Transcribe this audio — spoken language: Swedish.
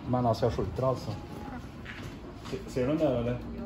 Men alltså jag skjuter alltså. Ser du den där eller?